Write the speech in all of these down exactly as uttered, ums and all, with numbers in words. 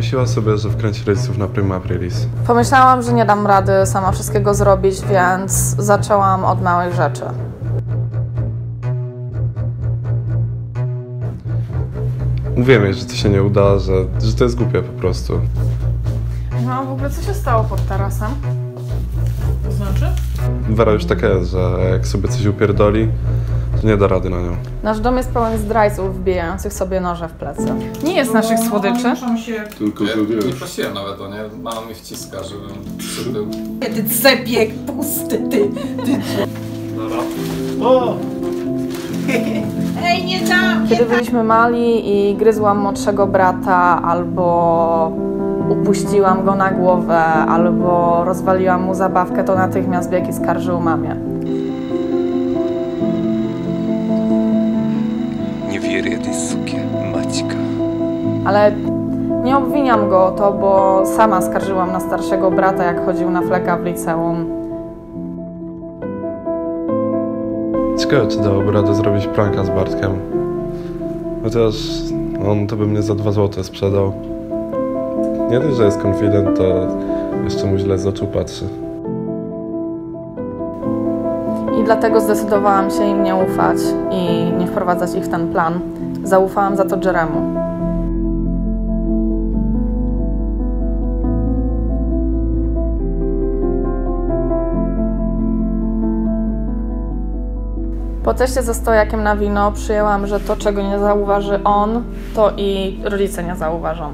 wymyśliła sobie, że wkręci rodziców na Prima Aprilis. Pomyślałam, że nie dam rady sama wszystkiego zrobić, więc zaczęłam od małych rzeczy. Mówiłem jej, że to się nie uda, że, że to jest głupie po prostu. No, w ogóle co się stało pod tarasem? To znaczy? Wera już taka jest, że jak sobie coś upierdoli, to nie da rady na nią. Nasz dom jest pełen zdrajców wbijających sobie noże w plecy. Nie jest naszych słodyczy. Się... Tylko, że Ja nie wiesz... prosiłem nawet o nie, mama mi wciska, żebym przybył. Ty cepiek pusty, ty, ty. Dobra. O! Ej, nie tam! Kiedy byliśmy mali i gryzłam młodszego brata, albo upuściłam go na głowę, albo rozwaliłam mu zabawkę, to natychmiast biegł i skarżył mamie. Nie wierzę tej sukie, Maćka. Ale nie obwiniam go o to, bo sama skarżyłam na starszego brata, jak chodził na fleka w liceum. Ciekawe, czy dałoby radę zrobić pranka z Bartkiem. Chociaż on to by mnie za dwa złote sprzedał. Nie dość, że jest confident, to jeszcze mu źle z oczu patrzy. I dlatego zdecydowałam się im nie ufać i nie wprowadzać ich w ten plan. Zaufałam za to Jeremu. Po teście ze stojakiem na wino przyjęłam, że to, czego nie zauważy on, to i rodzice nie zauważą.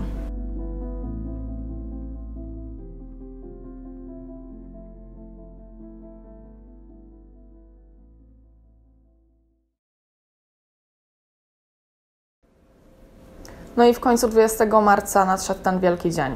No i w końcu dwudziestego marca nadszedł ten wielki dzień.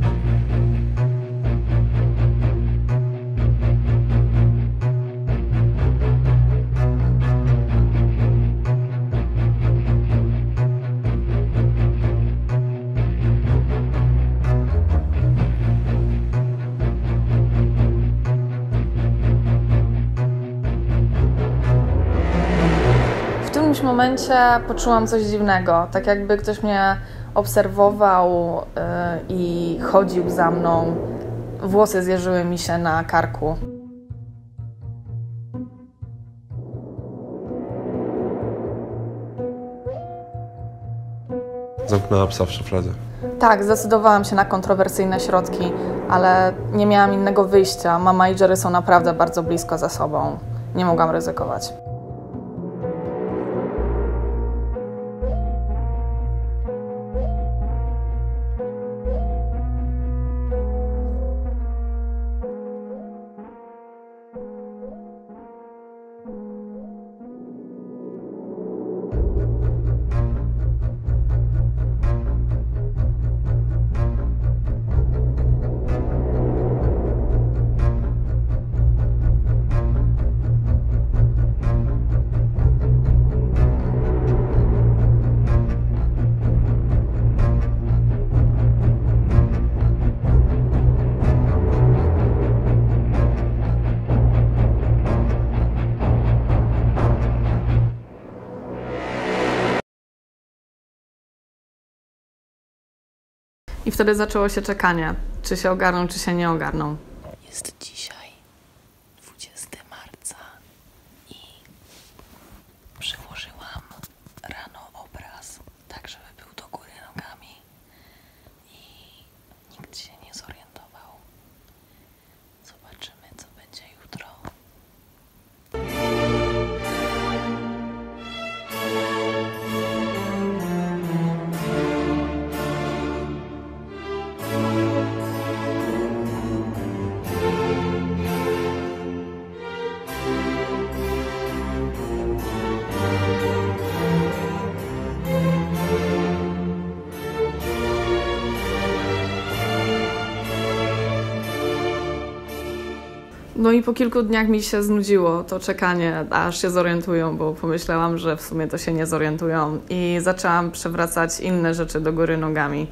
W którymś momencie poczułam coś dziwnego, tak jakby ktoś mnie obserwował yy, i chodził za mną. Włosy zjeżyły mi się na karku. Zamknęła psa w szufladzie. Tak, zdecydowałam się na kontrowersyjne środki, ale nie miałam innego wyjścia. Mama i Jerry są naprawdę bardzo blisko ze sobą. Nie mogłam ryzykować. I wtedy zaczęło się czekanie, czy się ogarną, czy się nie ogarną. Jest dzisiaj dwudziestego marca i przyłożyłam rano obraz, tak żeby był do góry nogami i nikt się nie zorientował. Zobaczymy, co będzie jutro. No i po kilku dniach mi się znudziło to czekanie, aż się zorientują, bo pomyślałam, że w sumie to się nie zorientują i zaczęłam przewracać inne rzeczy do góry nogami.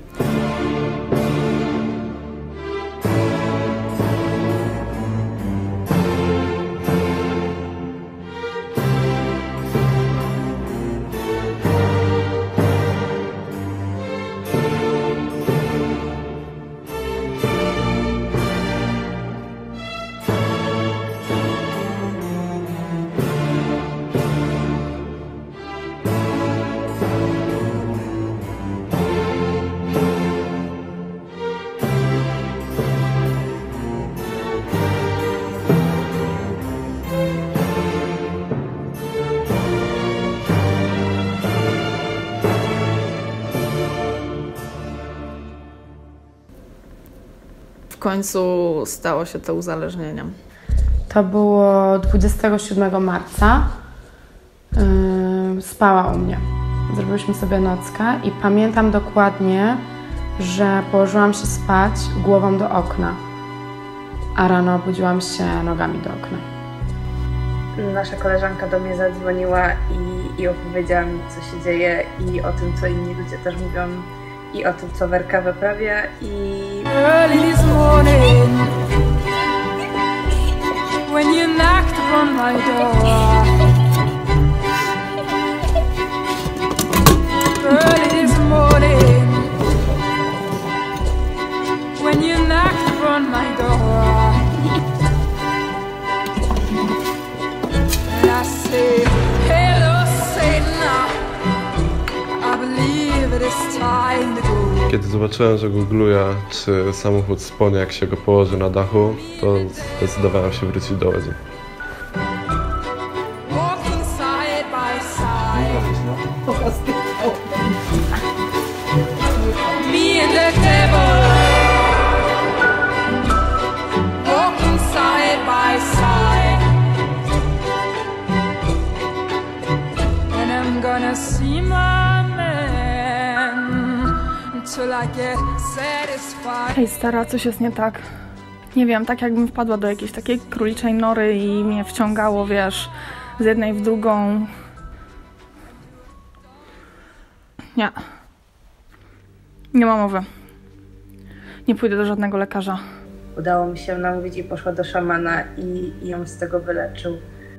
końcu stało się to uzależnieniem? To było dwudziestego siódmego marca. Yy, spała u mnie. Zrobiliśmy sobie nockę i pamiętam dokładnie, że położyłam się spać głową do okna, a rano obudziłam się nogami do okna. Nasza koleżanka do mnie zadzwoniła i, i opowiedziała mi, co się dzieje i o tym, co inni ludzie też mówią i o tym, co Werka wyprawia i... Early this morning, when you knocked on my door, early this morning, when you knocked on my door, and I say, hello Satan, I believe it is time to go. Kiedy zobaczyłem, że googluje, czy samochód spłonie, jak się go położy na dachu, to zdecydowałem się wrócić do Łodzi. Walking side by side, me and the devil, walking side by side, and I'm gonna see my man until I get satisfied. Hej stara, coś jest nie tak. Nie wiem, tak jakbym wpadła do jakiejś takiej króliczej nory i mnie wciągało, wiesz, z jednej w drugą. Nie. Nie ma mowy. Nie pójdę do żadnego lekarza. Udało mi się namówić i poszła do szamana i, i ją z tego wyleczył.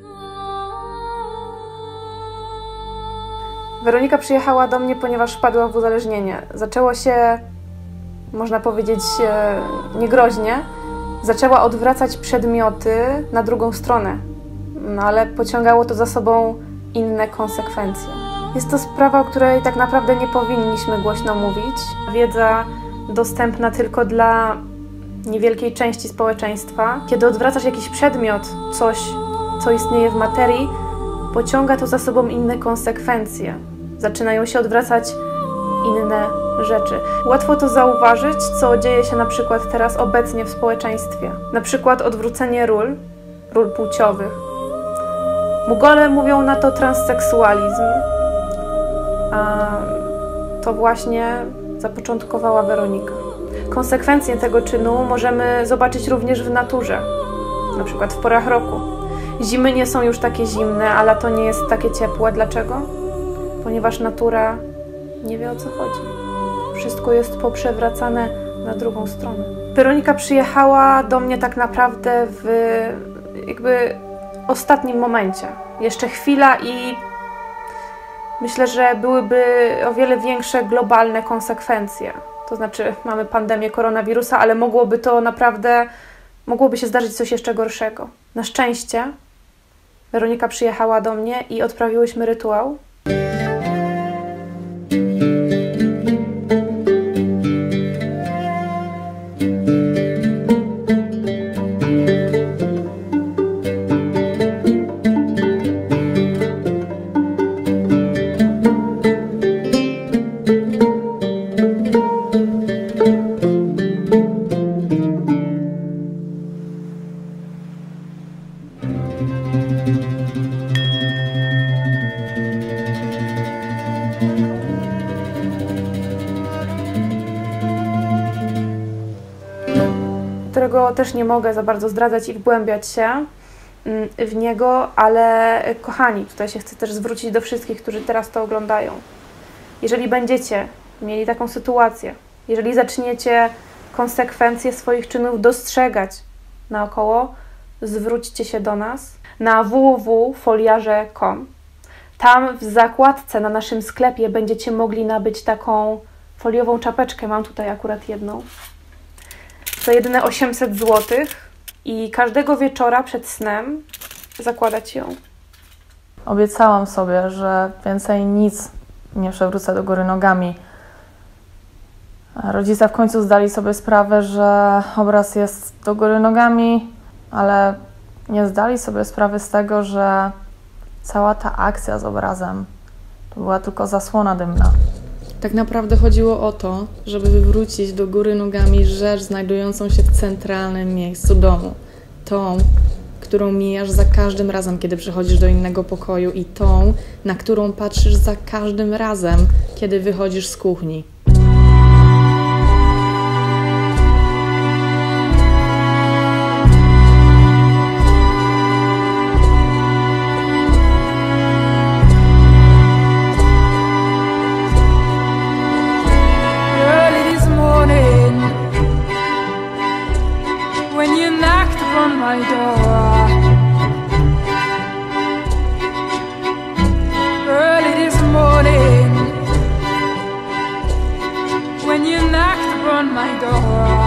Weronika przyjechała do mnie, ponieważ wpadła w uzależnienie. Zaczęło się, można powiedzieć, niegroźnie. Zaczęła odwracać przedmioty na drugą stronę, no ale pociągało to za sobą inne konsekwencje. Jest to sprawa, o której tak naprawdę nie powinniśmy głośno mówić. Wiedza dostępna tylko dla niewielkiej części społeczeństwa. Kiedy odwracasz jakiś przedmiot, coś, co istnieje w materii, pociąga to za sobą inne konsekwencje. Zaczynają się odwracać inne rzeczy. Łatwo to zauważyć, co dzieje się na przykład teraz obecnie w społeczeństwie. Na przykład odwrócenie ról, ról płciowych. Mugole mówią na to transseksualizm, a to właśnie zapoczątkowała Weronika. Konsekwencje tego czynu możemy zobaczyć również w naturze, na przykład w porach roku. Zimy nie są już takie zimne, a lato nie jest takie ciepłe. Dlaczego? Ponieważ natura nie wie, o co chodzi. Wszystko jest poprzewracane na drugą stronę. Weronika przyjechała do mnie tak naprawdę w jakby ostatnim momencie. Jeszcze chwila i myślę, że byłyby o wiele większe globalne konsekwencje. To znaczy mamy pandemię koronawirusa, ale mogłoby to naprawdę, mogłoby się zdarzyć coś jeszcze gorszego. Na szczęście Weronika przyjechała do mnie i odprawiłyśmy rytuał. Którego też nie mogę za bardzo zdradzać i wgłębiać się w niego, ale kochani, tutaj się chcę też zwrócić do wszystkich, którzy teraz to oglądają. Jeżeli będziecie mieli taką sytuację, jeżeli zaczniecie konsekwencje swoich czynów dostrzegać naokoło, zwróćcie się do nas na w w w kropka foliarze kropka com. Tam w zakładce na naszym sklepie będziecie mogli nabyć taką foliową czapeczkę. Mam tutaj akurat jedną. Za jedyne osiemset złotych i każdego wieczora przed snem zakładać ją. Obiecałam sobie, że więcej nic nie przewrócę do góry nogami. Rodzice w końcu zdali sobie sprawę, że obraz jest do góry nogami, ale nie zdali sobie sprawy z tego, że cała ta akcja z obrazem to była tylko zasłona dymna. Tak naprawdę chodziło o to, żeby wywrócić do góry nogami rzecz znajdującą się w centralnym miejscu domu. Tą, którą mijasz za każdym razem, kiedy przychodzisz do innego pokoju i tą, na którą patrzysz za każdym razem, kiedy wychodzisz z kuchni. My door. Early this morning, when you knocked upon my door.